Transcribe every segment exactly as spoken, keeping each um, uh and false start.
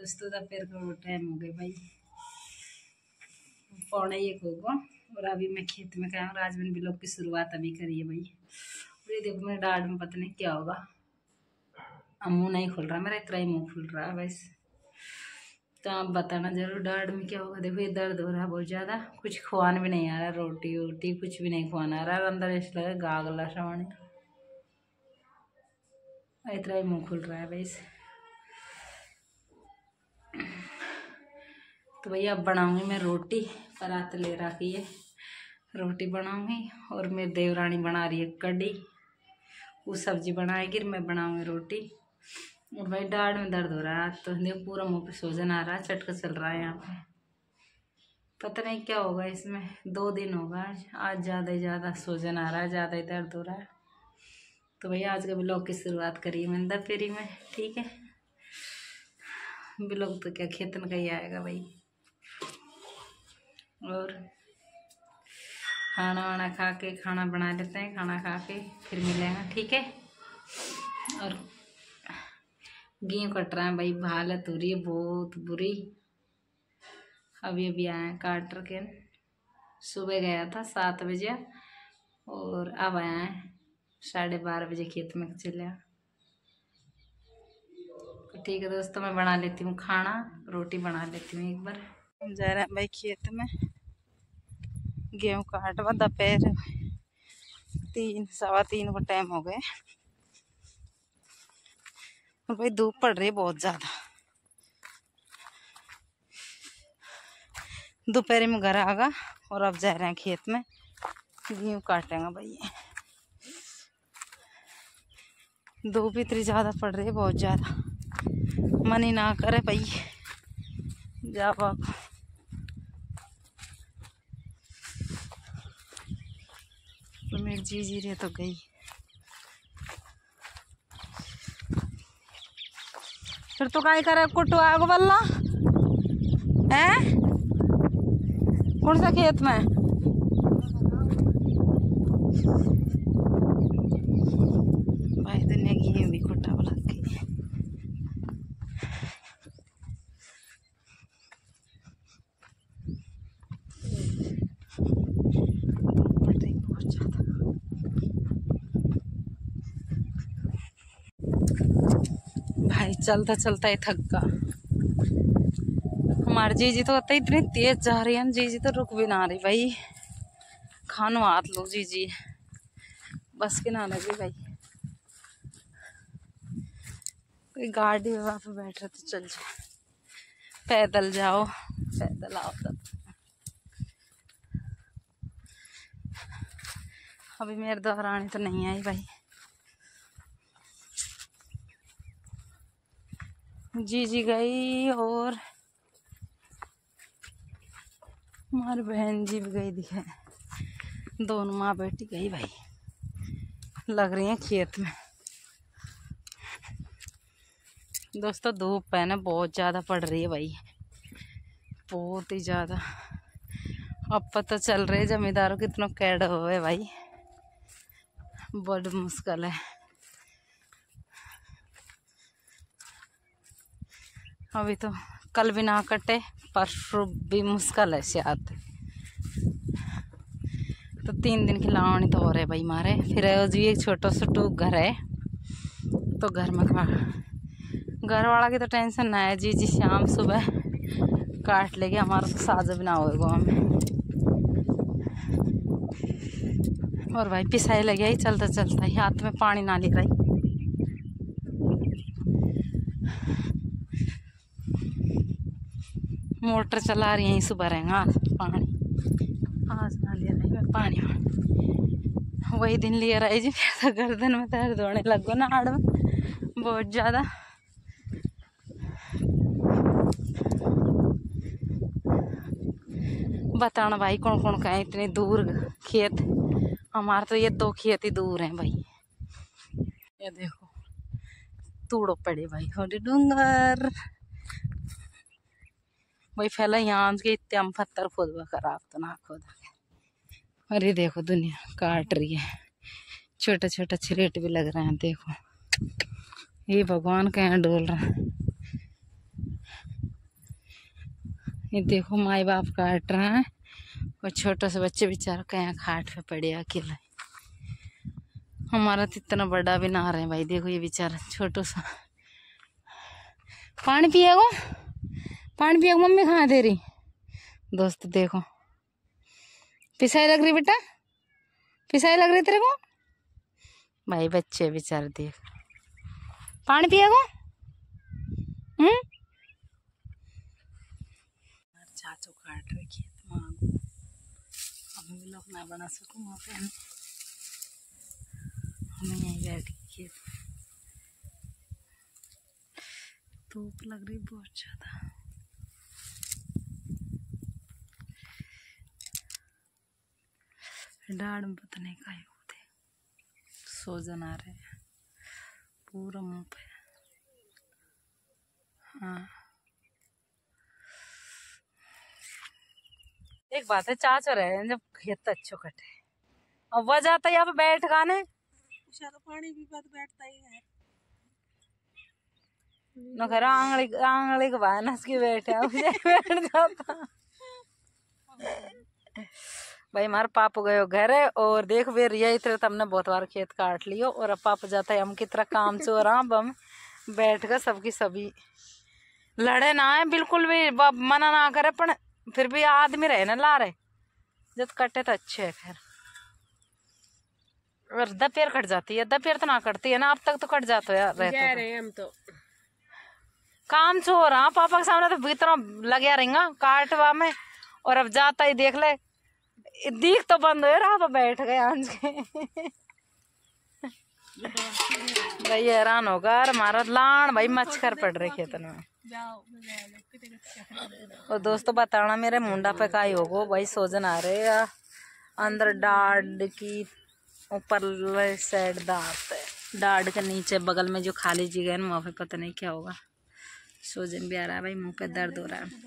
बस तो दोपहर का टाइम हो गया भाई, पौने एक होगा। और अभी मैं खेत में गया हूँ। राजमन ब्लॉग की शुरुआत अभी करी है भाई। और ये देखो मेरे डाढ़ में पता नहीं क्या होगा, अब मुँह नहीं खुल रहा मेरा, इतना ही मुँह खुल रहा है बस। तो आप बताना जरूर डाढ़ में क्या होगा। देखो ये दर्द हो रहा है बहुत ज़्यादा, कुछ खुआन भी नहीं आ रहा, रोटी वोटी कुछ भी नहीं खुआना आ रहा, अंदर ऐसा लगा गागला सामने, इतना ही मुँह खुल रहा है बस। तो भैया अब बनाऊंगी मैं रोटी, परात ले रखी है, रोटी बनाऊंगी। और मेरी देवरानी बना रही है कढ़ी, वो सब्जी बनाएगी, मैं बनाऊंगी रोटी। और भाई दाढ़ में दर्द हो रहा है तो देखो पूरा मुंह पे सूजन आ रहा है, चटका चल रहा है यहाँ पे, पता नहीं क्या होगा इसमें। दो दिन होगा आज, आज ज़्यादा ही ज़्यादा सूजन आ रहा है, ज़्यादा ही दर्द हो रहा है। तो भैया आज का ब्लॉग की शुरुआत करिए मैंने दोपहरी में, ठीक है। ब्लॉग तो क्या खेतन का ही आएगा भाई। और खाना वाना खा के, खाना बना लेते हैं, खाना खा के फिर मिलेंगे, ठीक है। और गेहूँ कट रहा है भाई, हालत हो रही है बहुत बुरी। अभी अभी आए काट के, सुबह गया था सात बजे और अब आया है साढ़े बारह बजे खेत में चले। तो ठीक है दोस्तों, मैं बना लेती हूँ खाना, रोटी बना लेती हूँ एक बार। हम जा रहे हैं भाई खेत में, गेहूँ काटवा, दोपहर तीन सवा तीन को टाइम हो गए और भाई धूप पड़ रही है बहुत ज़्यादा। दोपहर में घर आगा और अब जा रहे हैं खेत में, गेहूँ काटेंगे भाई। धूप इतनी ज़्यादा पड़ रही है बहुत ज़्यादा, मन ही ना करे भाई जा बाप। तो मेरी जी जी रही तो गई, फिर तो काय करे कुटू आग बल्ला है कौन सा खेत में। भाई दुनिया की भी कुटा वाला भाई, चलता चलता ही थक गया। हमारी जीजी तो कहते इतनी तेज जा रही है, जीजी तो रुक भी ना रही भाई। खानो हाथ लो जीजी, बस के ना लगे भाई। कोई गाड़ी वहाँ पे बैठ रहे तो चल जाओ, पैदल जाओ पैदल आओ तब। अभी मेरे दोहरानी तो नहीं आई भाई, जी जी गई और हमारी बहन जी भी गई दिखे, दोनों माँ बेटी गई भाई, लग रही है खेत में। दोस्तों धूप है ना बहुत ज़्यादा पड़ रही है भाई, बहुत ही ज़्यादा। अब पता चल रही है जमींदारों कितना कैड हो है भाई, बड़ मुश्किल है। अभी तो कल भी ना कटे, परसों भी मुश्किल है शायद, तो तीन दिन की लावनी तो हो रहे भाई मारे। फिर जी एक छोटा सा टूक घर है तो घर में खा, घर वाला की तो टेंशन ना है, जी जी शाम सुबह काट लेके, हमारा तो साजा भी ना होगा हमें। और भाई पिसाई लगे ही चलता चलता ही, हाथ में पानी ना ले रही। मोटर चला रही है सुबह रहेगा पानी, आज ना ले रही मैं पानी। वही दिन ले रही जी, फिर तो गर्दन में दर्द होने लगो ना आड़ में बहुत ज़्यादा। बताना भाई कौन कौन का है इतने दूर खेत, हमारे तो ये दो खेत ही दूर हैं भाई। ये देखो तूड़ो पड़े भाई थोड़े डूंगर भाई, फैला यहाँ के इतने हम पत्थर खोदवा खराब तो ना खोदा। अरे देखो दुनिया काट रही है, छोटा छोटा छिरेट भी लग रहे हैं। देखो ये भगवान का यहाँ डोल रहा है। ये देखो माई बाप काट रहे हैं और छोटा सा बच्चे बेचारा कहीं खाट पे पड़े अकेला। हमारा तो इतना बड़ा भी ना रहे भाई। देखो ये बेचारा छोटो सा। पानी पिएगो, पानी पिएगो। मम्मी कहाँ दे रही दोस्त? देखो पिसाई लग रही बेटा, पिसाई लग रही तेरे को भाई। बच्चे बेचारे देख, पानी पिएगो। हम्म चाचू काट रहे खेत मांगो, हम भी लोग ना बना सकूँ वहाँ पे। हमें यहीं बैठ के खेत, धूप लग रही बहुत ज्यादा। डाढ़ में पता नहीं क्या होते, सोजन आ रहे हैं पूरा मुंह पे। हाँ एक बात है, चाचा रहे जब खेत अच्छो कटे और वह जाता यहाँ पे बैठ गाने तो पानी भी बैठता ही है न घर आंगली आंगली के बाहर नस के बैठे बैठ जाता भाई। हमारे पाप गयो घर और देख वे रिया इतने तमने बहुत बार खेत काट लियो और अब पाप जाता है हम कितना काम चो रहा। अब हम बैठ कर सबकी सभी लड़े ना है बिल्कुल भी, मना ना करे पर फिर भी आदमी रहे ना ला रहे जब कटे तो अच्छे है। खैर और दोपहर कट जाती है, दोपहर तो ना कटती है ना, अब तक तो कट जाते है रहते रहे हम तो काम चो रहा। पापा के सामने तो इतना लगे रहेगा काटवा में और अब जाता ही देख ले दीख तो बंद हो रहा, बैठ गए आंज के भाई हैरान होगा। हमारा लान भाई मच्छर पड़ रहे खेतन में। और दोस्तों बताना मेरे मुंडा पे का ही होगो भाई, सोजन आ रहे है अंदर डाढ़ की ऊपर साइड दांत है, डाढ़ के नीचे बगल में जो खाली जगह है ना वहाँ पे पता नहीं क्या होगा। सोजन भी आ रहा है भाई, मुंह पे दर्द हो रहा है।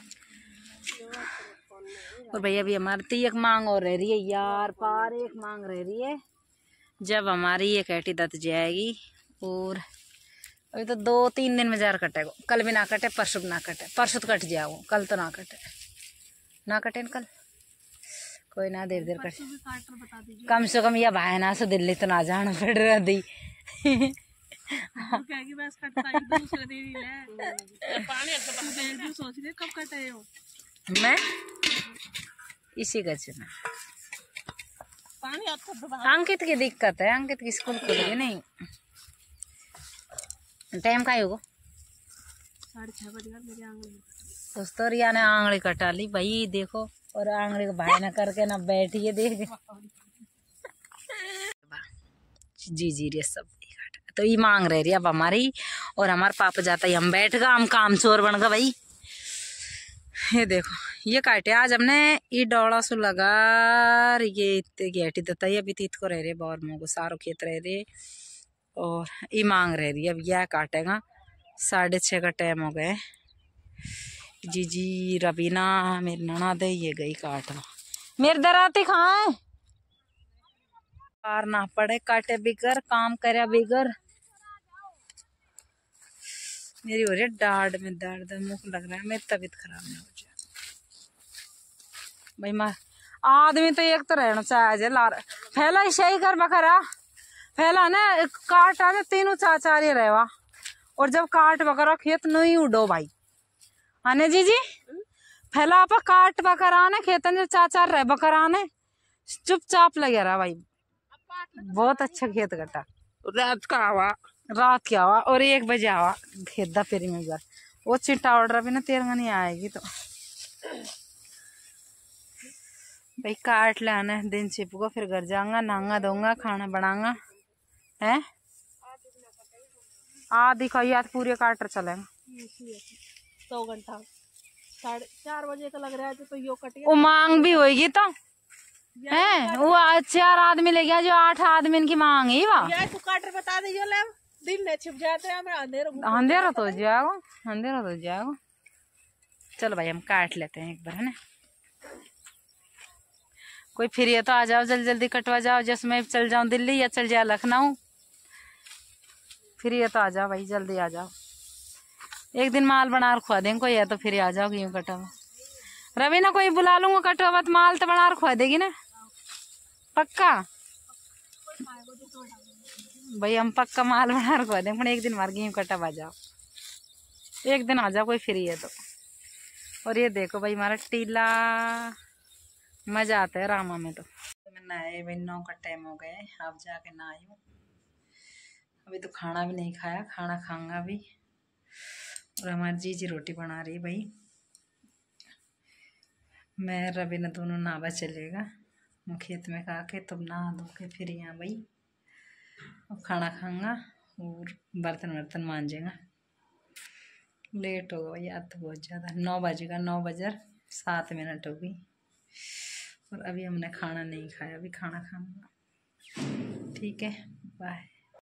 और भैया अभी हमारी तो एक मांग और रह रही है यार, पार एक मांग रह रही है जब हमारी ये कैटी दत जाएगी। और अभी तो दो तीन दिन में जार कटेगा, कल भी ना कटे, परसों भी ना कटे, परसों तो कट जाओ, कल तो ना कटे, ना कटे कल कोई ना, देर देर कटे। कम से कम यह भाई ना से दिल्ली तो ना जाना पड़ रहा दी मैं इसी का चुना। अंकित की दिक्कत है, अंकित की स्कूल खुल गई नहीं, टाइम का होगा साढ़े छह बजे मेरी आंगली दोस्तों। रिया ने आंगली कटा ली भाई देखो, और आंगली को भाई ना करके ना बैठिए देख जी जी रे सब तो ये मांग रहे रही अब हमारी। और हमारे पापा जाता ही हम बैठ गए, हम काम चोर बन गए भाई। ये देखो ये काटे आज हमने ये डौड़ा सु लगा, ये इतने गेटी देता है अभी तीत को रह रहे बार मोगो सारो खेत रह रहे। और ये मांग रह रही है अब यह काटेगा, साढ़े छः का टाइम हो गए। जी जी रबीना मेरी ननद है ये गई काटना, मेरे दराती कहाँ है, पार ना पड़े काटे बिगर काम करे बिगर। मेरी हो रही है डाढ़ में दर्द, मुख लग रहा है, मेरी तबीयत खराब नहीं हो जाए भाई। मार आदमी तो एक तो रहना चाहिए लार फैला सही कर बकरा फैला ना काटा ना तीनों चाचार ही रहेवा। और जब काट बकरा खेत नहीं उड़ो भाई, आने जी जी फैला आप काट बकरा ने खेतन जो चाचार रहे बकरा ने चुपचाप लगे रहा भाई। बहुत अच्छा खेत कटा, रात का हवा, रात की हवा और एक बजे हवा खेत फिर में बार वो चिट्टा ऑर्डर भी ना तेरंगा नहीं आएगी तो भाई काट ले आना दिन छिप को, फिर घर जाऊंगा नहाऊंगा धोऊंगा खाना बनाऊंगा है। आधी खाई आज पूरे काटर चलेंगे दो घंटा साढ़े चार बजे का लग रहा है तो यो कट वो मांग भी होगी तो है वो चार आदमी ले गया जो आठ आदमी की मांग है वाह तू काटर बता दे जो ले दिन में छिप जाते हैं अंधेरा अंधेरा तो जाएगा, अंधेरा तो जाएगा। चलो भाई हम काट लेते हैं एक बार है ना, कोई फिर ये तो आ जाओ जल्दी जल्दी कटवा जाओ, जैसे मैं चल जाऊं दिल्ली या चल जाए लखनऊ, फिर ये तो आ जाओ भाई जल्दी आ जाओ। एक दिन माल बना खुआ देंगे कोई या तो फिर आ जाओ यूं कटा रवि ना कोई बुला लूंगा कटोवत माल तो बना रखवा देगी ना पक्का। भाई हम पक्का माल बना रखवा देंगे, एक दिन मार गेहूं कटा आ जाओ, एक दिन आ जाओ कोई फ्री है तो। और ये देखो भाई हमारा टीला, मजा आता है रामा में तो। मैं नहाए भाई, नौ का टाइम हो गए, अब जाके नहाई हूँ। अभी तो खाना भी नहीं खाया, खाना खाऊंगा अभी। और हमारी जीजी रोटी बना रही है भाई, मैं रवि ने दोनों नहावा चलेगा। हम खेत में खा के तब नहा धो के फिर यहाँ भाई अब खाना खाऊंगा और बर्तन वर्तन मांजेगा। लेट होगा भाई आज तो बहुत ज़्यादा, नौ बजेगा, नौ बजर सात मिनट हो गई और अभी हमने खाना नहीं खाया, अभी खाना खाऊंगा। ठीक है, बाय।